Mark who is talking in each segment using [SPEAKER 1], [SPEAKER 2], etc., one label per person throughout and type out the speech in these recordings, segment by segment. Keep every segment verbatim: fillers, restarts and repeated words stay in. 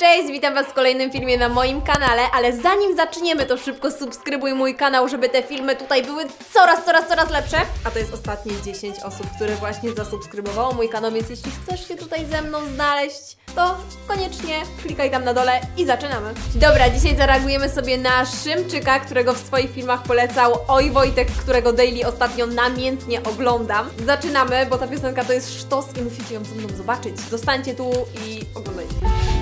[SPEAKER 1] Cześć, witam Was w kolejnym filmie na moim kanale, ale zanim zaczniemy, to szybko subskrybuj mój kanał, żeby te filmy tutaj były coraz, coraz, coraz lepsze. A to jest ostatnie dziesięć osób, które właśnie zasubskrybowało mój kanał, więc jeśli chcesz się tutaj ze mną znaleźć, to koniecznie klikaj tam na dole i zaczynamy. Dobra, dzisiaj zareagujemy sobie na Szymczyka, którego w swoich filmach polecał Oj Wojtek, którego daily ostatnio namiętnie oglądam. Zaczynamy, bo ta piosenka to jest sztos i musicie ją ze mną zobaczyć. Zostańcie tu i oglądajcie.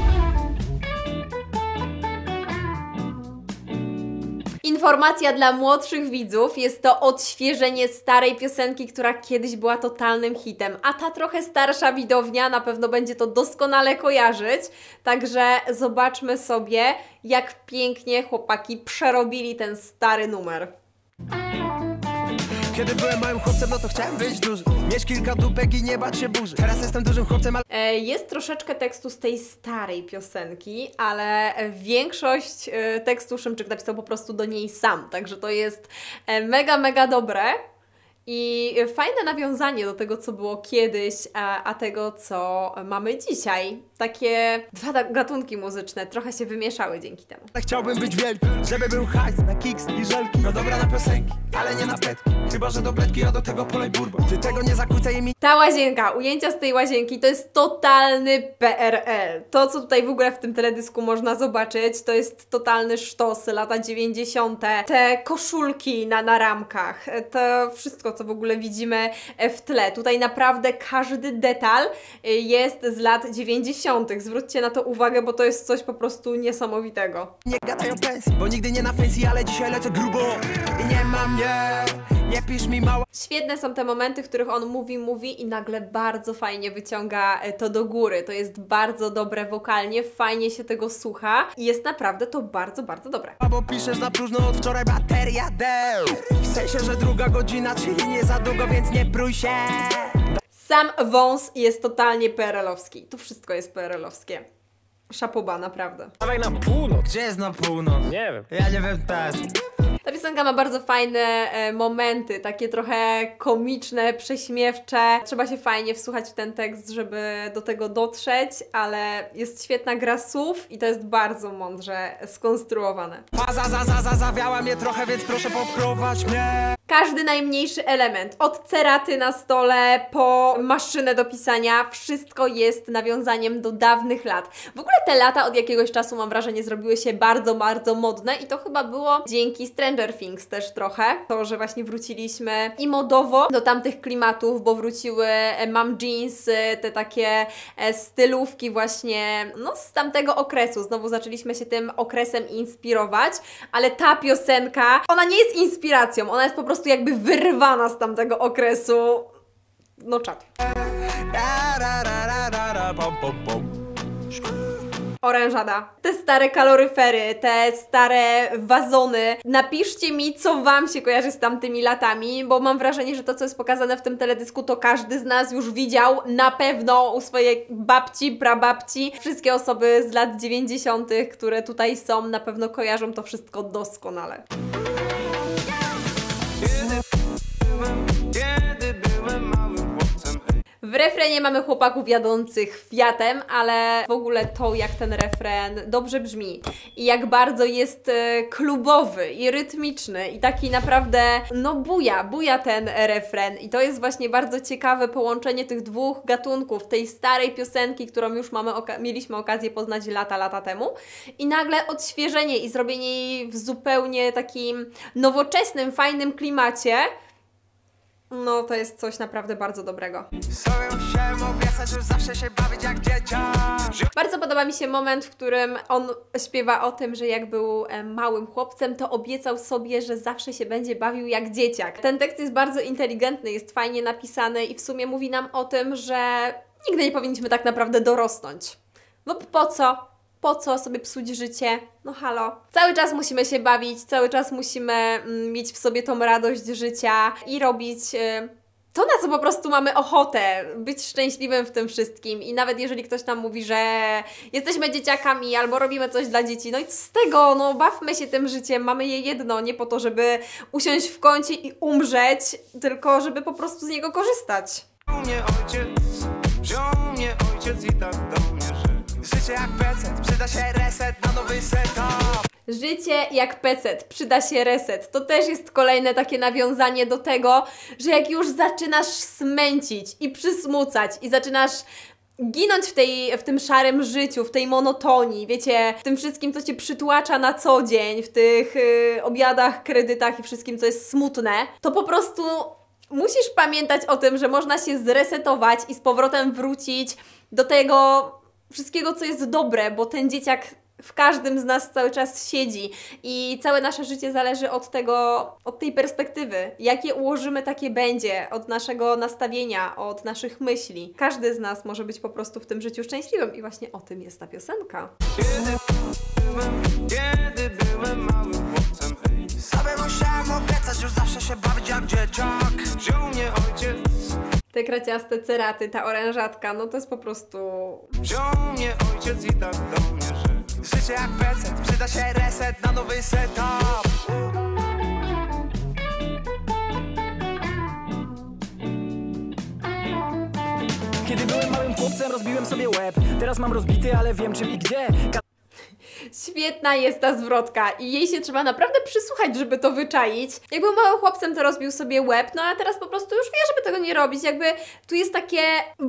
[SPEAKER 1] Informacja dla młodszych widzów, jest to odświeżenie starej piosenki, która kiedyś była totalnym hitem, a ta trochę starsza widownia na pewno będzie to doskonale kojarzyć, także zobaczmy sobie, jak pięknie chłopaki przerobili ten stary numer.
[SPEAKER 2] Kiedy byłem małym chłopcem, no to chciałem być duży, mieć kilka dupek i nie bać się burzy. Teraz jestem dużym chłopcem, ale...
[SPEAKER 1] E, jest troszeczkę tekstu z tej starej piosenki, ale większość e, tekstu Szymczyk napisał po prostu do niej sam, także to jest e, mega, mega dobre. I fajne nawiązanie do tego, co było kiedyś, a, a tego, co mamy dzisiaj. Takie dwa gatunki muzyczne trochę się wymieszały dzięki temu.
[SPEAKER 2] Chciałbym być wielki, żeby był hajs na kiks i żelki. No dobra na piosenki, ale nie na petki. Chyba że do bledki, a do tego polej bourbon. Ty tego nie zakłócaj mi.
[SPEAKER 1] Ta łazienka, ujęcia z tej łazienki to jest totalny P R L. To, co tutaj w ogóle w tym teledysku można zobaczyć, to jest totalny sztos, lata dziewięćdziesiąte. Te koszulki na, na ramkach, to wszystko, co w ogóle widzimy w tle. Tutaj naprawdę każdy detal jest z lat dziewięćdziesiątych. Zwróćcie na to uwagę, bo to jest coś po prostu niesamowitego.
[SPEAKER 2] Nie gadają pensji, bo nigdy nie na pensji, ale dzisiaj lecę grubo. I nie mam mnie, nie pisz mi mała.
[SPEAKER 1] Świetne są te momenty, w których on mówi, mówi i nagle bardzo fajnie wyciąga to do góry. To jest bardzo dobre wokalnie, fajnie się tego słucha i jest naprawdę to bardzo, bardzo dobre.
[SPEAKER 2] Bo piszesz na próżno od wczoraj, bateria deł. W sensie, że druga godzina, czyli nie za długo, więc nie prój się.
[SPEAKER 1] Sam wąs jest totalnie P R L-owski. Tu wszystko jest P R L-owskie. Szapoba, naprawdę.
[SPEAKER 2] Dawaj na północ. Gdzie jest na północ?
[SPEAKER 3] Nie wiem.
[SPEAKER 2] Ja nie wiem też.
[SPEAKER 1] Ta piosenka ma bardzo fajne e, momenty, takie trochę komiczne, prześmiewcze. Trzeba się fajnie wsłuchać w ten tekst, żeby do tego dotrzeć, ale jest świetna gra słów i to jest bardzo mądrze skonstruowane.
[SPEAKER 2] Faza, za, za, za, zawiała mnie trochę, więc proszę poprowadź mnie.
[SPEAKER 1] Każdy najmniejszy element, od ceraty na stole po maszynę do pisania, wszystko jest nawiązaniem do dawnych lat. W ogóle te lata od jakiegoś czasu, mam wrażenie, zrobiły się bardzo, bardzo modne i to chyba było dzięki Stranger Things też trochę. To, że właśnie wróciliśmy i modowo do tamtych klimatów, bo wróciły mom jeansy, te takie stylówki właśnie, no z tamtego okresu. Znowu zaczęliśmy się tym okresem inspirować, ale ta piosenka, ona nie jest inspiracją, ona jest po prostu jakby wyrwana z tamtego okresu. No czad. Orężada. Te stare kaloryfery, te stare wazony. Napiszcie mi, co Wam się kojarzy z tamtymi latami, bo mam wrażenie, że to, co jest pokazane w tym teledysku, to każdy z nas już widział na pewno u swojej babci, prababci. Wszystkie osoby z lat dziewięćdziesiątych, które tutaj są, na pewno kojarzą to wszystko doskonale. W refrenie mamy chłopaków jadących Fiatem, ale w ogóle to, jak ten refren dobrze brzmi i jak bardzo jest e, klubowy i rytmiczny i taki naprawdę, no buja, buja ten refren i to jest właśnie bardzo ciekawe połączenie tych dwóch gatunków, tej starej piosenki, którą już mamy oka mieliśmy okazję poznać lata, lata temu i nagle odświeżenie i zrobienie jej w zupełnie takim nowoczesnym, fajnym klimacie. No, to jest coś naprawdę bardzo dobrego. Bardzo podoba mi się moment, w którym on śpiewa o tym, że jak był małym chłopcem, to obiecał sobie, że zawsze się będzie bawił jak dzieciak. Ten tekst jest bardzo inteligentny, jest fajnie napisany i w sumie mówi nam o tym, że nigdy nie powinniśmy tak naprawdę dorosnąć. No po co? Po co sobie psuć życie? No halo. Cały czas musimy się bawić, cały czas musimy mm, mieć w sobie tą radość życia i robić y, to, na co po prostu mamy ochotę. Być szczęśliwym w tym wszystkim. I nawet jeżeli ktoś nam mówi, że jesteśmy dzieciakami albo robimy coś dla dzieci, no i co z tego? No bawmy się tym życiem, mamy je jedno, nie po to, żeby usiąść w kącie i umrzeć, tylko żeby po prostu z niego korzystać.
[SPEAKER 4] Wziął mnie ojciec, wziął mnie ojciec i tak do mnie rzekł.
[SPEAKER 2] Życie jak pecet, przyda się reset na nowy setup.
[SPEAKER 1] Życie jak pecet, przyda się reset. To też jest kolejne takie nawiązanie do tego, że jak już zaczynasz smęcić i przysmucać i zaczynasz ginąć w, tej, w tym szarym życiu, w tej monotonii, wiecie, w tym wszystkim, co Cię przytłacza na co dzień, w tych yy, obiadach, kredytach i wszystkim, co jest smutne, to po prostu musisz pamiętać o tym, że można się zresetować i z powrotem wrócić do tego wszystkiego, co jest dobre, bo ten dzieciak w każdym z nas cały czas siedzi i całe nasze życie zależy od tego, od tej perspektywy. Jakie ułożymy, takie będzie, od naszego nastawienia, od naszych myśli. Każdy z nas może być po prostu w tym życiu szczęśliwym i właśnie o tym jest ta piosenka.
[SPEAKER 2] Kiedy byłem, kiedy byłem małym chłopcem, hej, sobie musiałem obiecać, już zawsze się bawić jak dzieciak. Wziął mnie ojciec.
[SPEAKER 1] Te kraciaste ceraty, ta orężatka, no to jest po prostu...
[SPEAKER 2] Wziął mnie ojciec i tak do mnie, że życie jak pecet, przyda się reset na nowy setup.
[SPEAKER 3] Kiedy byłem małym chłopcem, rozbiłem sobie łeb. Teraz mam rozbity, ale wiem czym i gdzie.
[SPEAKER 1] Świetna jest ta zwrotka i jej się trzeba naprawdę przysłuchać, żeby to wyczaić. Jak był małym chłopcem, to rozbił sobie łeb, no a teraz po prostu już wie, żeby tego nie robić. Jakby tu jest takie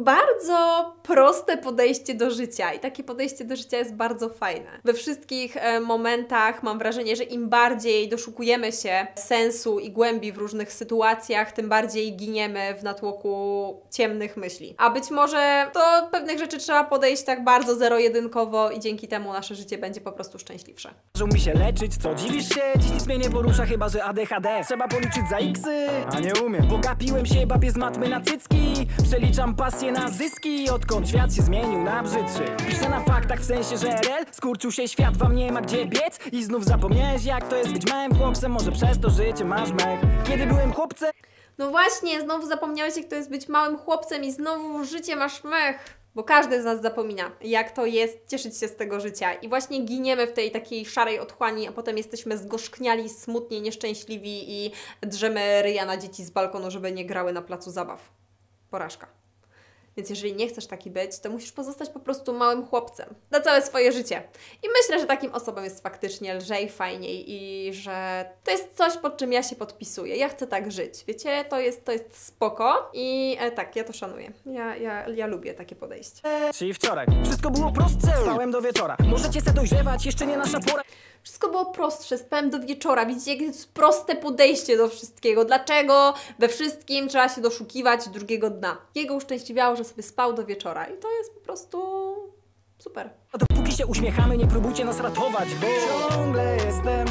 [SPEAKER 1] bardzo proste podejście do życia i takie podejście do życia jest bardzo fajne. We wszystkich e, momentach mam wrażenie, że im bardziej doszukujemy się sensu i głębi w różnych sytuacjach, tym bardziej giniemy w natłoku ciemnych myśli. A być może do pewnych rzeczy trzeba podejść tak bardzo zero-jedynkowo i dzięki temu nasze życie będzie po prostu szczęśliwsze.
[SPEAKER 3] Każą mi się leczyć, co dziwisz się? Dziś nic mnie nie porusza, chyba że A D H D. Trzeba policzyć za iksy, a nie umiem. Pogapiłem się babie z matmy na cycki. Przeliczam pasję na zyski, odkąd świat się zmienił na brzydszy. Piszę na faktach w sensie, że R L skurczył się świat, wam nie ma gdzie biec. I znów zapomniałeś jak to jest być małym chłopcem. Może przez to życie masz mech. Kiedy byłem chłopcem...
[SPEAKER 1] No właśnie, znowu zapomniałeś jak to jest być małym chłopcem i znowu życie masz mech. Bo każdy z nas zapomina, jak to jest cieszyć się z tego życia. I właśnie giniemy w tej takiej szarej otchłani, a potem jesteśmy zgorzkniali, smutni, nieszczęśliwi i drzemy ryja na dzieci z balkonu, żeby nie grały na placu zabaw. Porażka. Więc jeżeli nie chcesz taki być, to musisz pozostać po prostu małym chłopcem na całe swoje życie. I myślę, że takim osobom jest faktycznie lżej, fajniej i że to jest coś, pod czym ja się podpisuję. Ja chcę tak żyć. Wiecie, to jest, to jest spoko i e, tak, ja to szanuję. Ja, ja, ja lubię takie podejście.
[SPEAKER 3] Czyli wczoraj. Wszystko było prostsze, spałem do wieczora. Możecie se dojrzewać, jeszcze nie nasza pora.
[SPEAKER 1] Wszystko było prostsze, spałem do wieczora. Widzicie, jakie jest proste podejście do wszystkiego. Dlaczego we wszystkim trzeba się doszukiwać drugiego dna? Jego uszczęśliwiało, że sobie spał do wieczora i to jest po prostu super.
[SPEAKER 3] Dopóki się uśmiechamy, nie próbujcie nas ratować, bo ciągle jestem,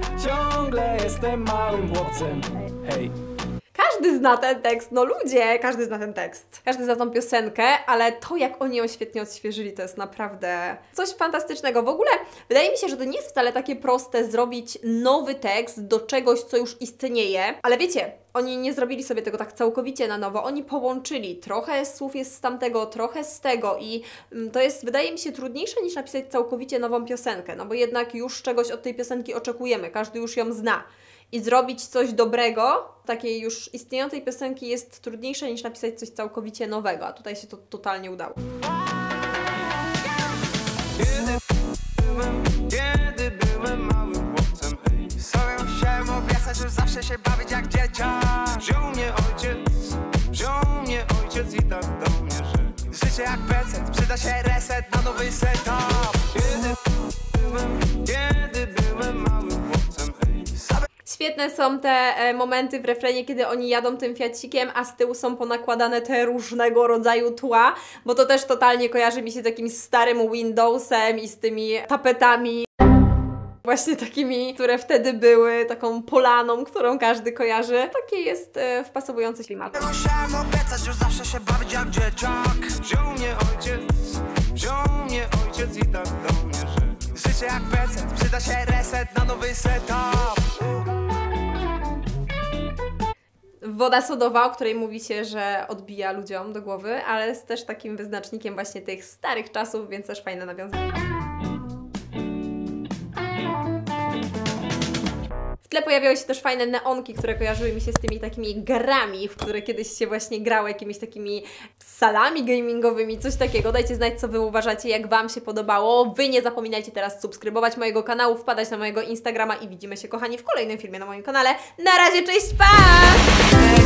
[SPEAKER 3] ciągle jestem małym chłopcem. Hej.
[SPEAKER 1] Każdy zna ten tekst, no ludzie, każdy zna ten tekst. Każdy zna tą piosenkę, ale to jak oni ją świetnie odświeżyli, to jest naprawdę coś fantastycznego. W ogóle wydaje mi się, że to nie jest wcale takie proste zrobić nowy tekst do czegoś, co już istnieje, ale wiecie, oni nie zrobili sobie tego tak całkowicie na nowo, oni połączyli. Trochę słów jest z tamtego, trochę z tego i to jest, wydaje mi się, trudniejsze niż napisać całkowicie nową piosenkę, no bo jednak już czegoś od tej piosenki oczekujemy, każdy już ją zna. I zrobić coś dobrego, takiej już istniejącej piosenki, jest trudniejsze niż napisać coś całkowicie nowego, a tutaj się to totalnie udało.
[SPEAKER 2] Kiedy byłem, kiedy byłem małym chłopcem, hej, sobie musiałem obiecać, że zawsze się bawić jak dzieciak. Wziął mnie ojciec, wziął mnie ojciec i tak do mnie, że życie jak pecet, przyda się reset na nowy setup. Kiedy byłem, kiedy byłem małym chłopcem, hej, sobie...
[SPEAKER 1] Świetne są te e, momenty w refrenie, kiedy oni jadą tym fiacikiem, a z tyłu są ponakładane te różnego rodzaju tła, bo to też totalnie kojarzy mi się z jakimś starym Windowsem i z tymi tapetami. Właśnie takimi, które wtedy były, taką polaną, którą każdy kojarzy. Takie jest e, wpasowujące klimat.
[SPEAKER 2] Musiałem obiecać, że zawsze się bawić jak dzieciak. Wziął mnie ojciec, wziął mnie ojciec i tak do mnie, że życie jak pecet, przyda się reset na nowy setup.
[SPEAKER 1] Woda sodowa, o której mówi się, że odbija ludziom do głowy, ale jest też takim wyznacznikiem właśnie tych starych czasów, więc też fajne nawiązanie. tle pojawiały się też fajne neonki, które kojarzyły mi się z tymi takimi grami, w które kiedyś się właśnie grało, jakimiś takimi salami gamingowymi, coś takiego. Dajcie znać, co Wy uważacie, jak Wam się podobało. Wy nie zapominajcie teraz subskrybować mojego kanału, wpadać na mojego Instagrama i widzimy się, kochani, w kolejnym filmie na moim kanale. Na razie, cześć, pa!